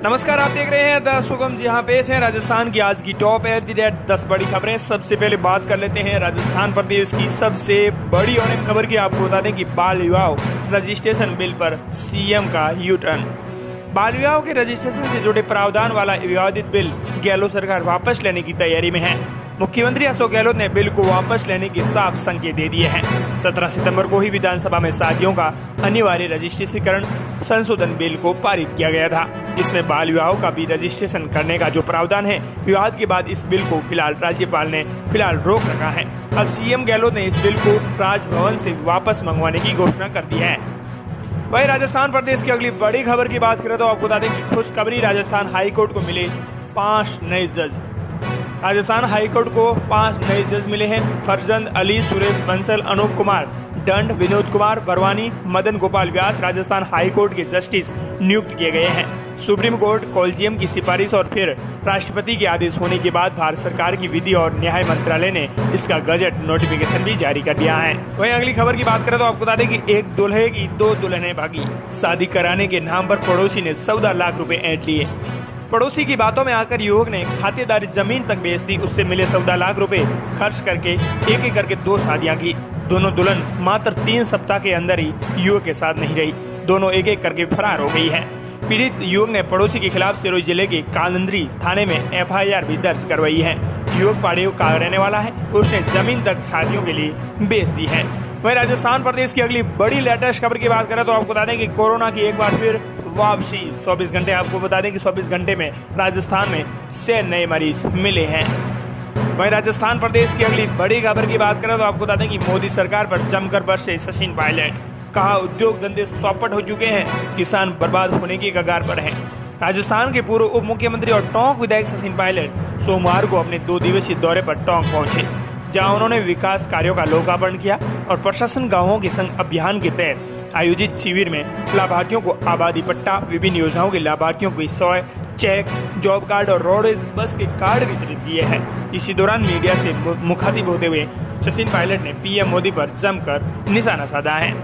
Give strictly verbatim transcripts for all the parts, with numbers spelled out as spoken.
नमस्कार, आप देख रहे हैं द सुगम। जी हाँ, पेश है राजस्थान की आज की टॉप एट दी रेट दस बड़ी खबरें। सबसे पहले बात कर लेते हैं राजस्थान प्रदेश की सबसे बड़ी और अहम खबर की। आपको बता दें कि बाल विवाह रजिस्ट्रेशन बिल पर सीएम का यू टर्न। बाल विवाह के रजिस्ट्रेशन से जुड़े प्रावधान वाला विवादित बिल गहलोत सरकार वापस लेने की तैयारी में है। मुख्यमंत्री अशोक गहलोत ने बिल को वापस लेने के साफ संकेत दे दिए हैं। सत्रह सितंबर को ही विधानसभा में शादियों का अनिवार्य रजिस्ट्रेशन संशोधन बिल को पारित किया गया था। इसमें बाल विवाह का भी रजिस्ट्रेशन करने का जो प्रावधान है, विवाद के बाद इस बिल को फिलहाल राज्यपाल ने फिलहाल रोक रखा है। अब सीएम गहलोत ने इस बिल को राजभवन से वापस मंगवाने की घोषणा कर दी है। वहीं राजस्थान प्रदेश की अगली बड़ी खबर की बात करें तो आपको बता दें कि खुशखबरी, राजस्थान हाईकोर्ट को मिले पांच नए जज। राजस्थान हाईकोर्ट को पांच नए जज मिले हैं। फरजंद अली, सुरेश बंसल, अनूप कुमार दंड, विनोद कुमार बरवानी, मदन गोपाल व्यास राजस्थान हाईकोर्ट के जस्टिस नियुक्त किए गए हैं। सुप्रीम कोर्ट कॉलेजियम की सिफारिश और फिर राष्ट्रपति के आदेश होने के बाद भारत सरकार की विधि और न्याय मंत्रालय ने इसका गजट नोटिफिकेशन भी जारी कर दिया है। वहीं अगली खबर की बात करें तो आपको बता दें कि एक दुल्हे की दो दुल्हनें भागी। शादी कराने के नाम पर पड़ोसी ने चौदह लाख रुपए ऐंठ लिए। पड़ोसी की बातों में आकर युवक ने खातेदारी जमीन तक बेच दी। उससे मिले चौदह लाख रुपए खर्च करके एक एक करके दो शादियां की। दोनों दुल्हन मात्र तीन सप्ताह के अंदर ही युवक के साथ नहीं रही। दोनों एक एक करके फरार हो गई है। पीड़ित युवक ने पड़ोसी के खिलाफ सिरोही जिले के कालंद्री थाने में एफ आई आर भी दर्ज करवाई है। युवक पहाड़ियों का रहने वाला है। उसने जमीन तक शादियों के लिए बेच दी है। वहीं राजस्थान प्रदेश की अगली बड़ी लेटेस्ट खबर की बात करें तो आपको बता दें कि कोरोना की एक बार फिर वापसी। चौबीस घंटे आपको बता दें कि चौबीस घंटे में राजस्थान में छह नए मरीज मिले हैं। वहीं राजस्थान प्रदेश की अगली बड़ी खबर की बात करें तो आपको बता दें कि मोदी सरकार पर जमकर बरसे सचिन पायलट। कहा, उद्योग धंधे चौपट हो चुके हैं, किसान बर्बाद होने की कगार पर हैं। राजस्थान के पूर्व उप मुख्यमंत्री और टोंक विधायक सचिन पायलट सोमवार को अपने दो दिवसीय दौरे पर टोंक पहुंचे, जहां उन्होंने विकास कार्यों का लोकार्पण किया और प्रशासन गांवों के संग अभियान के तहत आयोजित शिविर में लाभार्थियों को आबादी पट्टा, विभिन्न योजनाओं के लाभार्थियों को सोए चेक, जॉब कार्ड और रोडवेज बस के कार्ड वितरित किए हैं। इसी दौरान मीडिया से मुखातिब होते हुए सचिन पायलट ने पीएम मोदी पर जमकर निशाना साधा है।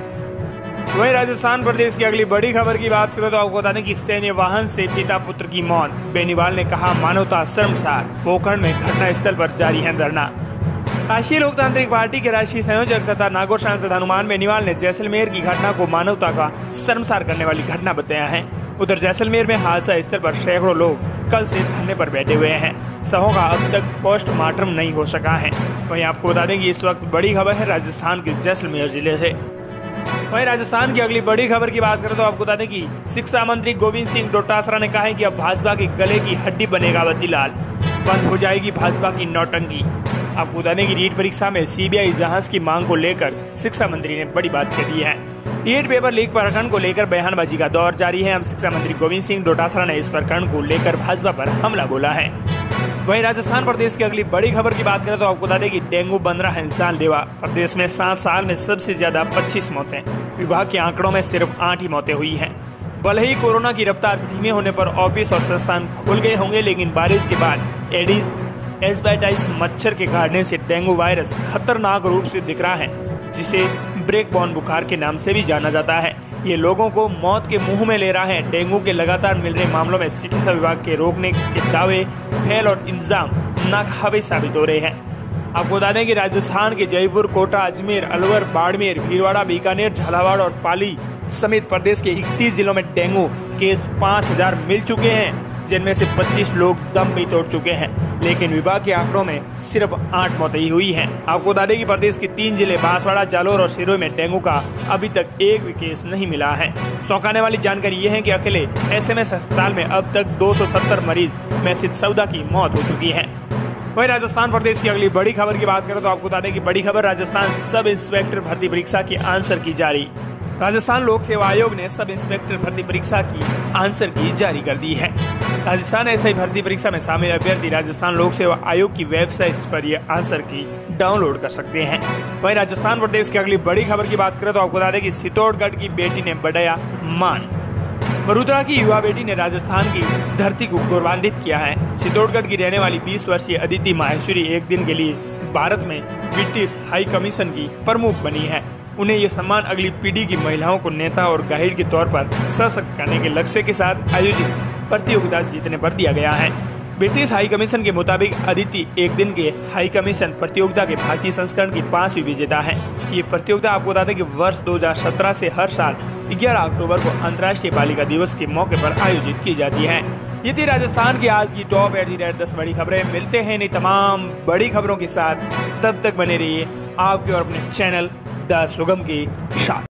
वहीं राजस्थान प्रदेश की अगली बड़ी खबर की बात करें तो आपको बता दें कि सैन्य वाहन से पिता पुत्र की मौत। बेनीवाल ने कहा, मानवता शर्मसार। पोखरण में घटना स्थल पर जारी है धरना। राष्ट्रीय लोकतांत्रिक पार्टी के राष्ट्रीय संयोजक तथा नागौर सांसद हनुमान बेनीवाल ने जैसलमेर की घटना को मानवता का शर्मसार करने वाली घटना बताया है। उधर जैसलमेर में हादसा स्थल पर सैकड़ों लोग कल से धरने पर बैठे हुए हैं। शवों का अब तक पोस्टमार्टम नहीं हो सका है। वहीं आपको बता दें कि इस वक्त बड़ी खबर है राजस्थान के जैसलमेर जिले से। वहीं राजस्थान की अगली बड़ी खबर की बात करें तो आपको बता दें कि शिक्षा मंत्री गोविंद सिंह डोटासरा ने कहा है कि अब भाजपा के गले की हड्डी बनेगा वतीलाल। बंद हो जाएगी भाजपा की नौटंकी। आपको बता दें कि रीट परीक्षा में सीबीआई जहाज की मांग को लेकर शिक्षा मंत्री ने बड़ी बात कह दी है। रीट पेपर लीक प्रकरण को लेकर बयानबाजी का दौर जारी है। अब शिक्षा मंत्री गोविंद सिंह डोटासरा ने इस प्रकरण को लेकर भाजपा पर हमला बोला है। वहीं राजस्थान प्रदेश की अगली बड़ी खबर की बात करें तो आपको बता दें कि डेंगू बन रहा है जानलेवा। प्रदेश में सात साल में सबसे ज्यादा पच्चीस मौतें। विभाग के आंकड़ों में सिर्फ आठ ही मौतें हुई हैं। भले ही कोरोना की रफ्तार धीमे होने पर ऑफिस और संस्थान खोल गए होंगे, लेकिन बारिश के बाद एडीज एस्बाइटिस मच्छर के काटने से डेंगू वायरस खतरनाक रूप से दिख रहा है, जिसे ब्रेक बॉर्न बुखार के नाम से भी जाना जाता है। ये लोगों को मौत के मुंह में ले रहा है। डेंगू के लगातार मिल रहे मामलों में चिकित्सा विभाग के रोकने के दावे फेल और इंतजाम नाकाबिल साबित हो रहे हैं। आपको बता दें कि राजस्थान के जयपुर, कोटा, अजमेर, अलवर, बाड़मेर, भीलवाड़ा, बीकानेर, झालावाड़ और पाली समेत प्रदेश के इकतीस जिलों में डेंगू केस पाँच हजार मिल चुके हैं, जिनमें से पच्चीस लोग दम भी तोड़ चुके हैं। लेकिन विभाग के आंकड़ों में सिर्फ आठ मौतें ही हुई हैं। आपको बता दें कि प्रदेश के तीन जिले बांसवाड़ा, जालोर और सिरोही में डेंगू का अभी तक एक भी केस नहीं मिला है। चौंकाने वाली जानकारी ये है कि अकेले एसएमएस अस्पताल में अब तक दो सौ सत्तर मरीज में से चौदह की मौत हो चुकी है। वहीं राजस्थान प्रदेश की अगली बड़ी खबर की बात करें तो आपको बता दें कि बड़ी खबर, राजस्थान सब इंस्पेक्टर भर्ती परीक्षा की आंसर की जारी। राजस्थान लोक सेवा आयोग ने सब इंस्पेक्टर भर्ती परीक्षा की आंसर की जारी कर दी है। राजस्थान एसआई भर्ती परीक्षा में शामिल अभ्यर्थी राजस्थान लोक सेवा आयोग की वेबसाइट पर यह आंसर की डाउनलोड कर सकते हैं। वहीं राजस्थान प्रदेश की अगली बड़ी खबर की बात करें तो आपको बता दें कि चित्तौड़गढ़ की बेटी ने बढ़ाया मान। वडोदरा की युवा बेटी ने राजस्थान की धरती को गौरवान्वित किया है। चित्तौड़गढ़ की रहने वाली बीस वर्षीय अदिति माहेश्वरी एक दिन के लिए भारत में ब्रिटिश हाई कमीशन की प्रमुख बनी है। उन्हें ये सम्मान अगली पीढ़ी की महिलाओं को नेता और गाइड के तौर पर सशक्त करने के लक्ष्य के साथ आयोजित प्रतियोगिता जीतने पर दिया गया है। ब्रिटिश हाई कमीशन के मुताबिक अदिति एक दिन के हाई कमीशन प्रतियोगिता के भारतीय संस्करण की पांचवी विजेता है। ये प्रतियोगिता आपको बता दें कि वर्ष दो हज़ार सत्रह से हर साल ग्यारह अक्टूबर को अंतर्राष्ट्रीय बालिका दिवस के मौके पर आयोजित की जाती है। ये थी राजस्थान की आज की टॉप एट दी रेट दस बड़ी खबरें। मिलते हैं इन तमाम बड़ी खबरों के साथ, तब तक बने रहिए आपके और अपने चैनल द सुगम के साथ।